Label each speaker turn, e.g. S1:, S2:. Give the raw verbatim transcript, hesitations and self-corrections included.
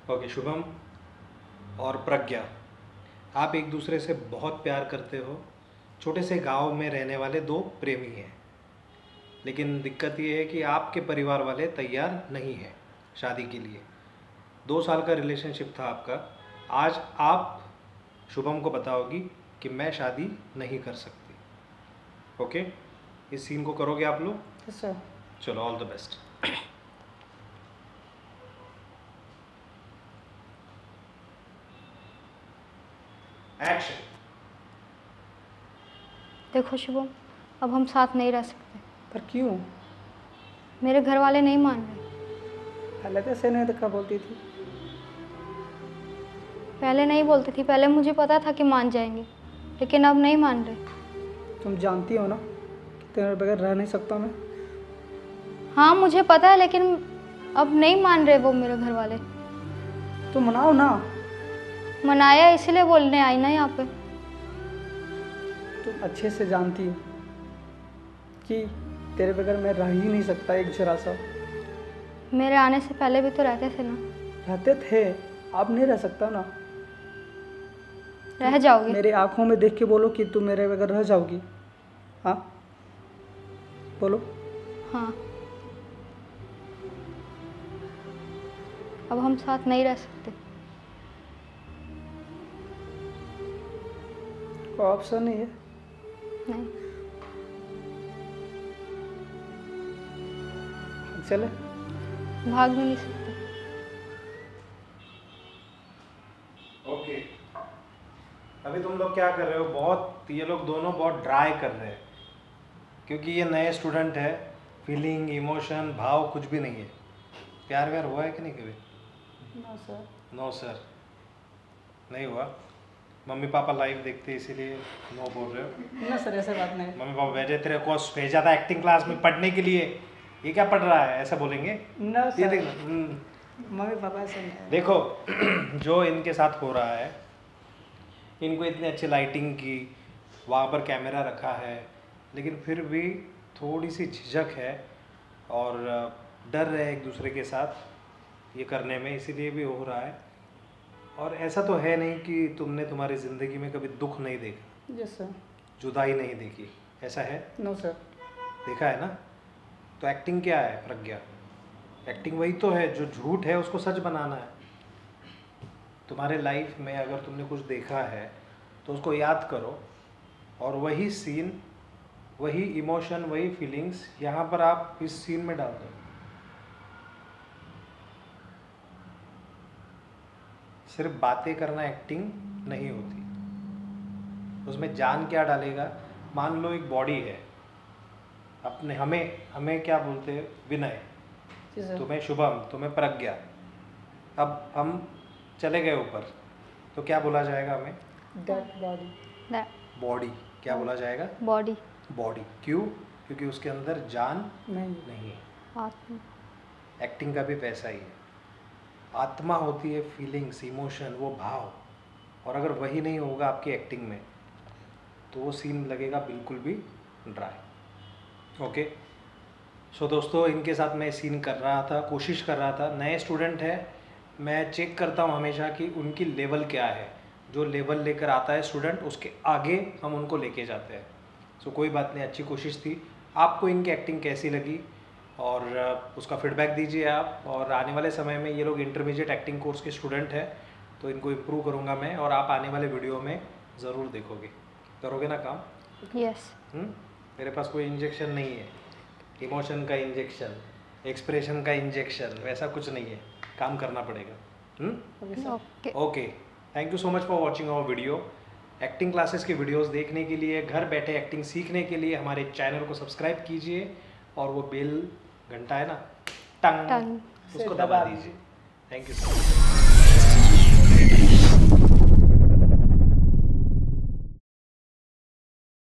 S1: Okay Shubham और प्रज्ञा, आप एक दूसरे से बहुत प्यार करते हो। छोटे से गांव में रहने वाले दो प्रेमी हैं, लेकिन दिक्कत ये है कि आपके परिवार वाले तैयार नहीं हैं शादी के लिए। दो साल का रिलेशनशिप था आपका। आज आप शुभम को बताओगी कि मैं शादी नहीं कर सकती। ओके, इस सीन को करोगे आप लोग?
S2: Yes sir.
S1: चलो, ऑल द बेस्ट। एक्शन।
S3: देखो शुभम, अब हम साथ नहीं रह सकते।
S2: पर क्यों?
S3: मेरे घर वाले नहीं मान रहे।
S2: पहले तो ऐसे नहीं देखा बोलती थी।
S3: पहले नहीं बोलती थी, पहले मुझे पता था कि मान जाएंगे, लेकिन अब नहीं मान रहे।
S2: तुम जानती हो ना कि तेरे बगैर रह नहीं सकता मैं।
S3: हाँ मुझे पता है, लेकिन अब नहीं मान रहे वो मेरे घर वाले।
S2: तो मनाओ ना।
S3: मनाया इसलिए बोलने आई ना यहाँ पे।
S2: तुम अच्छे से जानती हो कि तेरे बगैर मैं रह ही नहीं सकता एक जरा सा।
S3: मेरे आने से पहले भी तो रहते थे ना।
S2: रहते थे, अब नहीं रह सकता ना।
S3: रह जाओगे?
S2: मेरे आंखों में देख के बोलो कि तुम मेरे बगैर रह जाओगी। हाँ बोलो।
S3: हाँ, अब हम साथ नहीं रह सकते।
S2: कोई ऑप्शन नहीं है?
S3: नहीं।
S2: चले?
S3: भाग भी नहीं सकते।
S1: ओके, अभी तुम लोग क्या कर रहे हो? बहुत, ये लोग दोनों बहुत ड्राई कर रहे हैं, क्योंकि ये नए स्टूडेंट है। फीलिंग, इमोशन, भाव कुछ भी नहीं है। प्यार व्यार हुआ है कि नहीं कभी?
S2: No sir.
S1: नो सर, नहीं हुआ। मम्मी पापा लाइव देखते इसीलिए नो बोल रहे हो?
S2: ना सर, ऐसा बात नहीं।
S1: मम्मी पापा भेजे तेरे को भेजा था एक्टिंग क्लास में पढ़ने के लिए, ये क्या पढ़ रहा है, ऐसा बोलेंगे?
S2: ना
S1: ये
S2: सर,
S1: देखना।
S2: मम्मी पापा ऐसे नहीं।
S1: देखो जो इनके साथ हो रहा है, इनको इतनी अच्छी लाइटिंग की, वहाँ पर कैमरा रखा है, लेकिन फिर भी थोड़ी सी झिझक है और डर रहे एक दूसरे के साथ ये करने में, इसीलिए भी हो रहा है। और ऐसा तो है नहीं कि तुमने तुम्हारी ज़िंदगी में कभी दुख नहीं देखा,
S2: यस सर।
S1: जुदाई नहीं देखी, ऐसा है?
S2: No sir.
S1: देखा है ना? तो एक्टिंग क्या है प्रज्ञा? एक्टिंग वही तो है, जो झूठ है उसको सच बनाना है। तुम्हारे लाइफ में अगर तुमने कुछ देखा है तो उसको याद करो, और वही सीन, वही इमोशन, वही फीलिंग्स यहाँ पर आप इस सीन में डाल दो। सिर्फ बातें करना एक्टिंग नहीं होती, उसमें जान क्या डालेगा। मान लो एक बॉडी है, अपने हमें हमें क्या बोलते हैं? विनय, तुम्हें शुभम, तुम्हें प्रज्ञा। अब हम चले गए ऊपर तो क्या बोला जाएगा हमें?
S2: बॉडी।
S1: बॉडी क्या बोला जाएगा?
S3: बॉडी।
S1: बॉडी क्यों? क्योंकि उसके अंदर जान
S2: नहीं
S1: नहीं है।
S3: आत्मा।
S1: एक्टिंग का भी पैसा ही है। आत्मा होती है फीलिंग्स, इमोशन, वो भाव, और अगर वही नहीं होगा आपकी एक्टिंग में तो वो सीन लगेगा बिल्कुल भी ड्राई। ओके, सो दोस्तों, इनके साथ मैं सीन कर रहा था, कोशिश कर रहा था। नए स्टूडेंट है, मैं चेक करता हूँ हमेशा कि उनकी लेवल क्या है। जो लेवल लेकर आता है स्टूडेंट, उसके आगे हम उनको लेके जाते हैं। सो कोई बात नहीं, अच्छी कोशिश थी। आपको इनकी एक्टिंग कैसी लगी और उसका फीडबैक दीजिए आप। और आने वाले समय में ये लोग इंटरमीडिएट एक्टिंग कोर्स के स्टूडेंट हैं, तो इनको इम्प्रूव करूँगा मैं, और आप आने वाले वीडियो में ज़रूर देखोगे। करोगे ना काम?
S3: यस।
S1: मेरे पास कोई इंजेक्शन नहीं है, इमोशन का इंजेक्शन, एक्सप्रेशन का इंजेक्शन, वैसा कुछ नहीं है। काम करना पड़ेगा।
S3: Okay.
S1: Okay, thank you so much for watching our video. Acting classes की वीडियोस देखने के लिए, घर बैठे एक्टिंग सीखने के लिए हमारे चैनल को सब्सक्राइब कीजिए, और वो बेल घंटा है ना, टंग,
S3: टंग,
S1: उसको दबा दीजिए। Thank you so much.